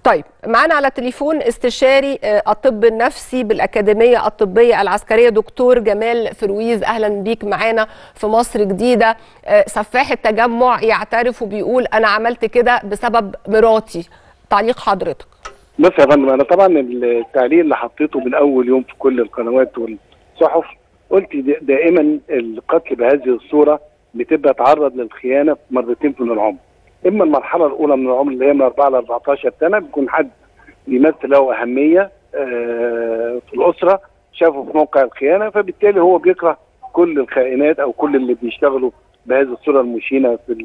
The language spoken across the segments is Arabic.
طيب معانا على التليفون استشاري الطب النفسي بالأكاديمية الطبية العسكرية دكتور جمال فرويز. أهلا بيك معانا في مصر جديدة. سفاح التجمع يعترف وبيقول أنا عملت كده بسبب مراتي. تعليق حضرتك؟ بص يا فندم، أنا طبعا التعليق اللي حطيته من أول يوم في كل القنوات والصحف قلت دائما القتل بهذه الصورة بتبقى تعرض للخيانة مرتين في العمر. اما المرحله الاولى من العمر اللي هي من 4 ل 14 سنه بيكون حد يمثل له اهميه في الاسره، شافه في موقع الخيانه، فبالتالي هو بيكره كل الخائنات او كل اللي بيشتغلوا بهذه الصوره المشينه في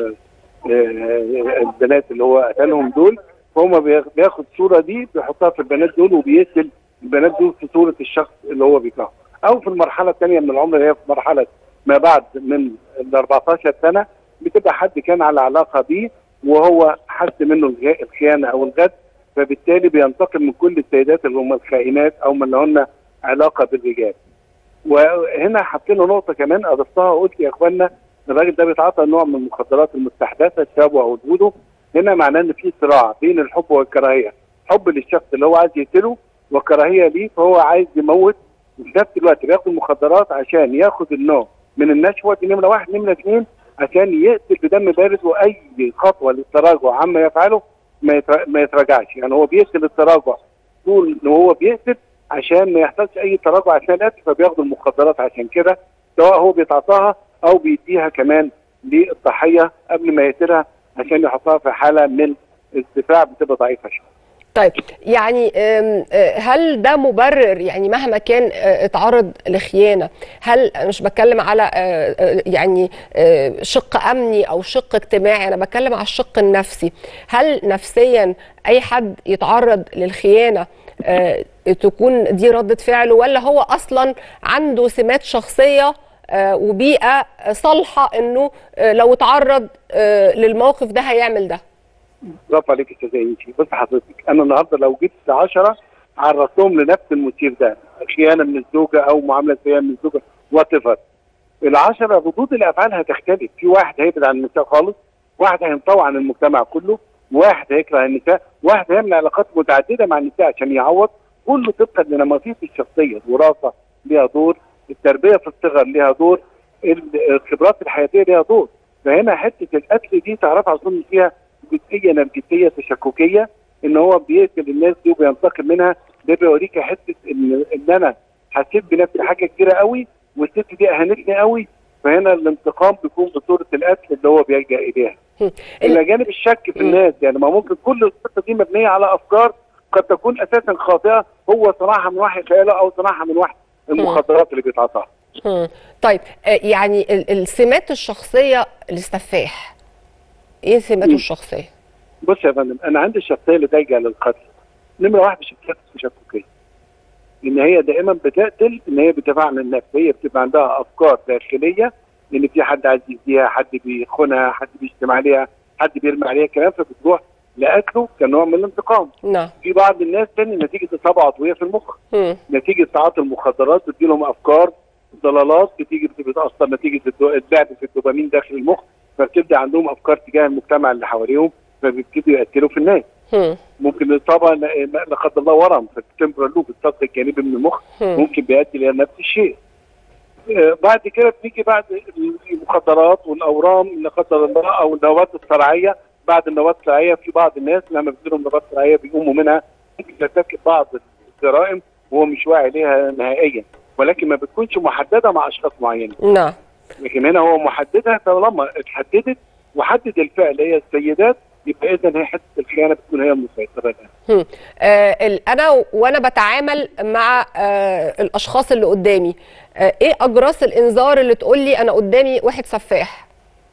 البنات اللي هو قتلهم دول. فهم بياخد الصوره دي بيحطها في البنات دول وبيقتل البنات دول في صوره الشخص اللي هو بيكرهه. او في المرحله الثانيه من العمر اللي هي في مرحله ما بعد من ال 14 سنه بتبقى حد كان على علاقه بيه وهو حس منه الخيانه او الغدر، فبالتالي بينتقم من كل السيدات اللي هم الخائنات او من لهن علاقه بالرجال. وهنا حطينا نقطه كمان اضفتها وقلت يا اخوانا الراجل ده بيتعاطى نوع من المخدرات المستحدثه الشابه ووجوده. هنا معناه ان في صراع بين الحب والكراهيه، حب للشخص اللي هو عايز يقتله وكراهيه ليه، فهو عايز يموت وفي نفس الوقت بياخد المخدرات عشان ياخد النوع من النشوه. دي نمره واحد. نمره اثنين عشان يقتل بدم بارد، واي خطوه للتراجع عما يفعله ما يتراجعش. يعني هو بيقتل التراجع طول ان هو بيقتل عشان ما يحصلش اي تراجع اثناء القتل، فبياخد المخدرات عشان كده، سواء هو بيتعاطاها او بيديها كمان للضحيه قبل ما يقتلها عشان يحطها في حاله من الدفاع بتبقى ضعيفه شويه. طيب يعني هل ده مبرر؟ يعني مهما كان اتعرض لخيانه، هل مش بتكلم على يعني شق امني او شق اجتماعي، انا بتكلم على الشق النفسي. هل نفسيا اي حد يتعرض للخيانه تكون دي ردة فعله، ولا هو اصلا عنده سمات شخصيه وبيئه صالحه انه لو اتعرض للموقف ده هيعمل ده؟ برافو عليك يا استاذه انتي. بص حضرتك، انا النهارده لو جبت 10 عرضتهم لنفس المثير ده، خيانه من الزوجه او معامله سيئه من الزوجه وات ايفر، ال10 ردود الافعال هتختلف. في واحد هيبعد عن النساء خالص، واحد هينطوي عن المجتمع كله، واحد هيكره النساء، واحد هيعمل علاقات متعدده مع النساء عشان يعوض. كله طبقا لنماذج الشخصيه. الوراثه ليها دور، التربيه في الصغر ليها دور، الخبرات الحياتيه ليها دور. فهنا حته القتل دي تعرفها اظن فيها جزئيه نرجسيه تشككيه، ان هو بيقتل الناس دي وبينتقم منها. ده بيوريك حته ان انا حسيت بنفسي حاجه كبيره قوي والست دي اهانتني قوي، فهنا الانتقام بيكون بصوره القتل اللي هو بيلجا اليها. الى جانب الشك في الناس، يعني ما ممكن كل القصه دي مبنيه على افكار قد تكون اساسا خاطئه، هو صنعها من وحي خياله او صنعها من وحي المخدرات اللي بيتعاطاها. طيب يعني السمات الشخصيه للسفاح، ايه سماته الشخصيه؟ بص يا فندم، انا عندي الشخصيه اللي تلجا للقتل نمره واحد شخصيه تشككيه، ان هي دائما بتقتل، ان هي بتدافع عن النفس، هي بتبقى عندها افكار داخليه ان في حد عايز يديها، حد بيخونها، حد بيشتم عليها، حد بيرمي عليها كلام، فبتروح لقتله كنوع من الانتقام. نعم. في بعض الناس تاني نتيجه اصابه عضويه في المخ، نتيجه تعاطي المخدرات بتجي لهم افكار ضلالات، بتيجي بتتاثر نتيجه البعد في الدوبامين داخل المخ، فبتبدا عندهم افكار تجاه المجتمع اللي حواليهم، فبيبتدوا يقتلوا في الناس. ممكن الاصابه لا قدر الله ورم في التمبرال لوب السطح الجانبي من المخ، ممكن بيؤدي الى نفس الشيء. بعد كده بنيجي بعد المخدرات والاورام لا قدر الله، او النوبات الصرعيه. بعد النوبات الصرعيه في بعض الناس لما بتجيلهم نوبات صرعيه بيقوموا منها، ممكن ترتكب بعض الجرائم وهو مش واعي ليها نهائيا، ولكن ما بتكونش محدده مع اشخاص معينين. نعم. لكن هنا هو محددها، طالما اتحددت وحدد الفعل هي السيدات، يبقى اذا هي حته الخيانه بتكون هي المسيطره لها. انا وانا بتعامل مع الاشخاص اللي قدامي، ايه اجراس الانذار اللي تقول لي انا قدامي واحد سفاح؟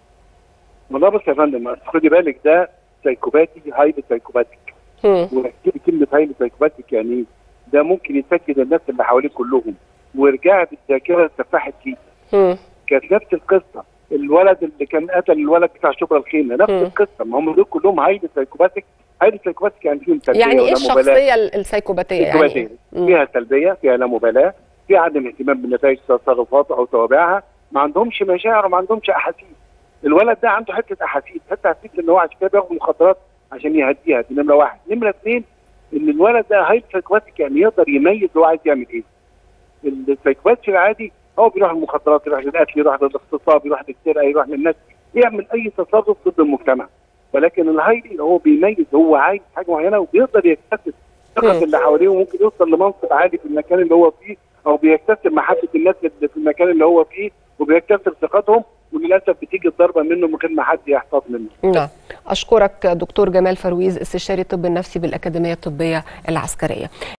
والله بص يا فندم، خدي بالك ده سايكوباتي، هايلي سايكوباتيك. وركبي كلمه هايلي سايكوباتيك يعني ده ممكن يسكت الناس اللي حواليه كلهم. ورجعت الذاكره سفاحت فيه. كانت نفس القصه، الولد اللي كان قتل الولد بتاع شبرا الخيمه نفس القصه، ما هم دول كلهم هايلي سايكوباتيك. هايلي سايكوباتيك يعني فيهم سلبيه. يعني ايه الشخصيه السايكوباتيه؟ يعني فيها سلبيه، فيها لا مبالاه، في عدم اهتمام بنتائج تصرفاته او توابعها، ما عندهمش مشاعر وما عندهمش احاسيس. الولد ده عنده حته احاسيس، ان هو عشان كده بياخد مخدرات عشان يهديها. دي نمره واحد. نمره اثنين ان الولد ده هاي سايكواتيك، يعني يقدر يميز هو عايز يعمل ايه. السايكواتيك العادي هو بيروح المخدرات، يروح للقتل، يروح للاغتصاب، يروح للسرقه، يروح للناس، يعمل اي تصرف ضد المجتمع. ولكن الهايلي هو بيميز هو عايز حاجه معينه وبيقدر يكتسب ثقه اللي حواليه، وممكن يوصل لمنصب عالي في المكان اللي هو فيه، او بيكتسب محبه الناس اللي في المكان اللي هو فيه وبيكتسب ثقتهم، وللاسف بتيجي الضربه منه من غير ما حد يحتاط منه. نعم. اشكرك دكتور جمال فرويز، استشاري الطب النفسي بالاكاديميه الطبيه العسكريه.